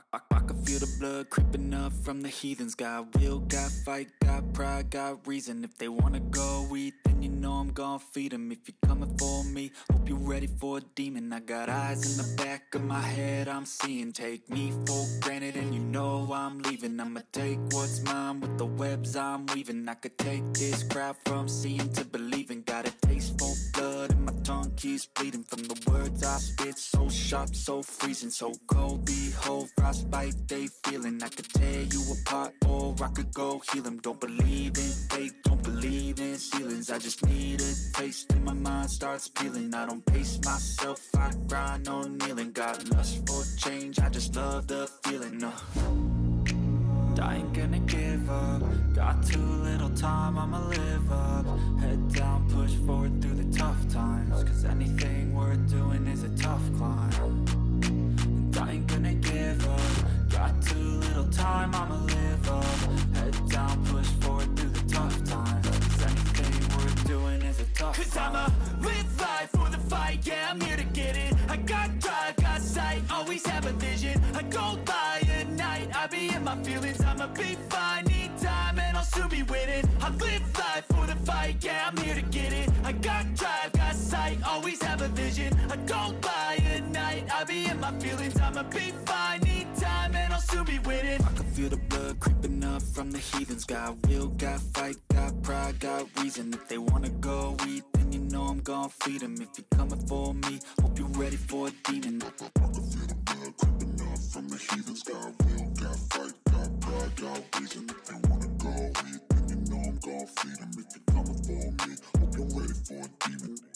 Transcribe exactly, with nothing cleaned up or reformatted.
I, I can feel the blood creeping up from the heathens. Got will, got fight, got pride, got reason. If they wanna go eat, then you know I'm gon' feed them. If you're coming for me, hope you're ready for a demon. I got eyes in the back of my head, I'm seeing. Take me for granted and you know I'm leaving. I'ma take what's mine with the webs I'm weaving. I could take this crowd from seeing to believing. Got a taste for blood and my tongue keeps bleeding from the words I spit. So sharp, so freezing, so cold. Behold, frostbite they feeling. I could tear you apart or I could go heal them. Don't believe in fate, don't believe in ceilings. I just need a taste and my mind starts peeling. I don't pace myself, I grind on kneeling. Got lust for change, I just love the feeling. uh. I ain't gonna give up. Got too little time, I'ma live up. Head down, push forward through the tough times. Cause anything worth doing is a tough climb. And I ain't gonna give up. Got too little time, I'ma live up. Head down, push forward through the tough times. Cause anything worth doing is a tough Cause climb. I'ma live life for the fight, yeah, I'm here to get it. I got drive, got sight, always have a vision. I go by at night, I be in my feelings. I'ma be fine, need time and I'll soon be winning. I live life for the fight, yeah, I'm here to get it. I got drive, got sight, always have a vision. I go by at night, I be in my feelings. I'ma be fine, need time and I'll soon be winning. I can feel the blood creeping up from the heathens. Got will, got fight, got pride, got reason. If they wanna go eat, then you know I'm gon' feed them. If you're coming for me, hope you're ready for a demon. I can feel the blood creeping up from the heathens. Got will, got fight, got pride, got reason. If they wanna go eat, then you know I'm gon' feed them. If you're coming for me, hope you're ready for a demon.